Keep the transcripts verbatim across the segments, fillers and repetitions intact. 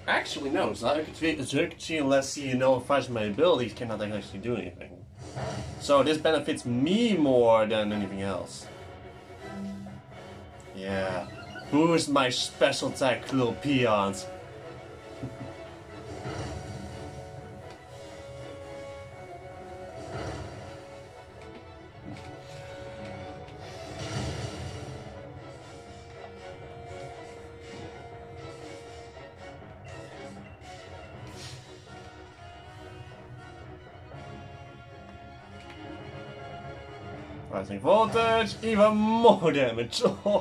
Actually, no. Xurkitree, Xurkitree, unless he nullifies my abilities, cannot actually do anything. So this benefits me more than anything else. Yeah. Who's my special attack, little peons? Rising voltage, even more damage.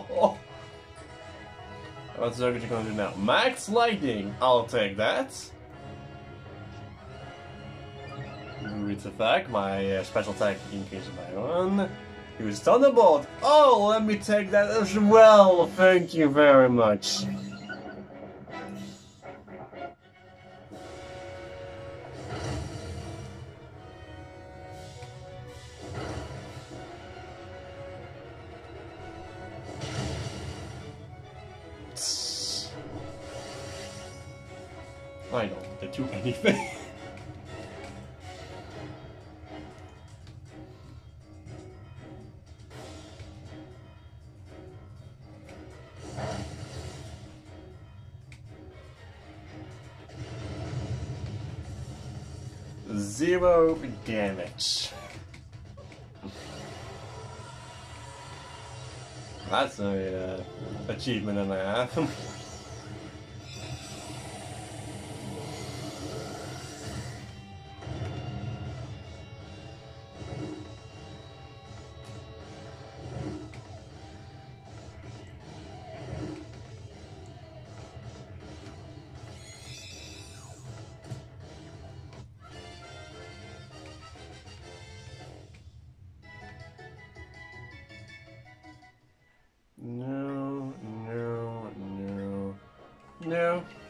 What's Xurkitree gonna do now? Max lightning. I'll take that. Its effect. My uh, special attack increases by one. Use thunderbolt. Oh, let me take that as well. Thank you very much. I don't do anything. Zero damage. That's a uh, achievement and a half. No, no, no, no.